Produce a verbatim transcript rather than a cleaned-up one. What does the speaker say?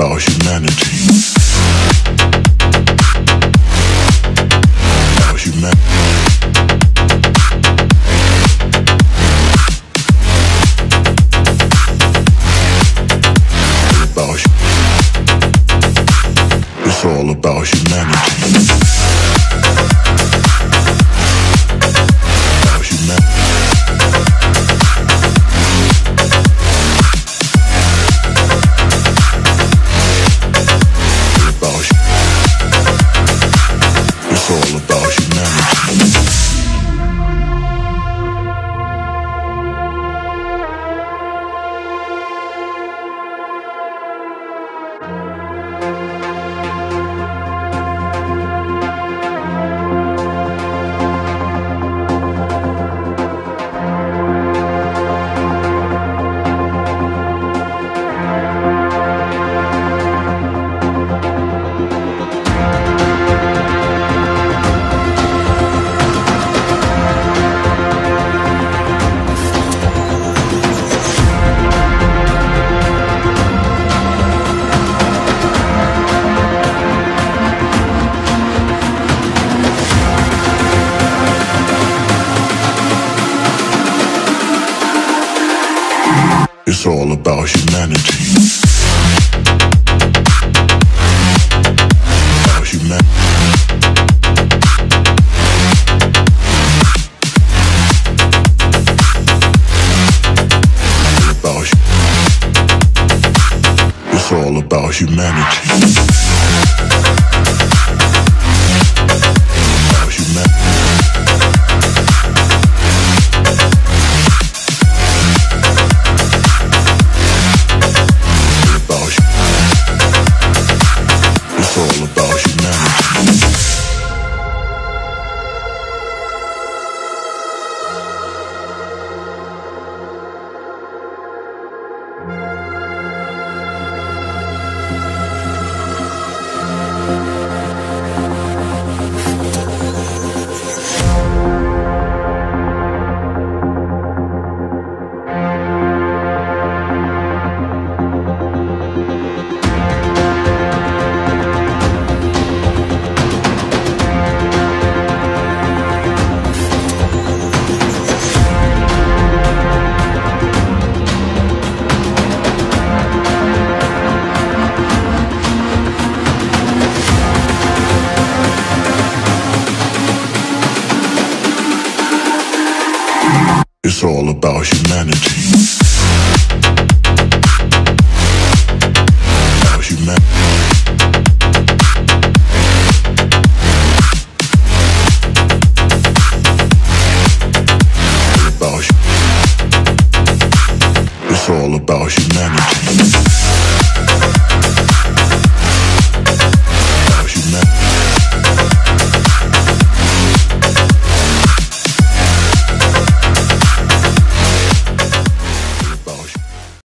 about humanity. About humanity. About hu- It's all about humanity. About humanity. It's all about humanity. It's all about humanity. About humanity. About hu- It's all about humanity. About humanity. It's all about humanity. It's all about humanity. About humanity. About hu- It's all about humanity.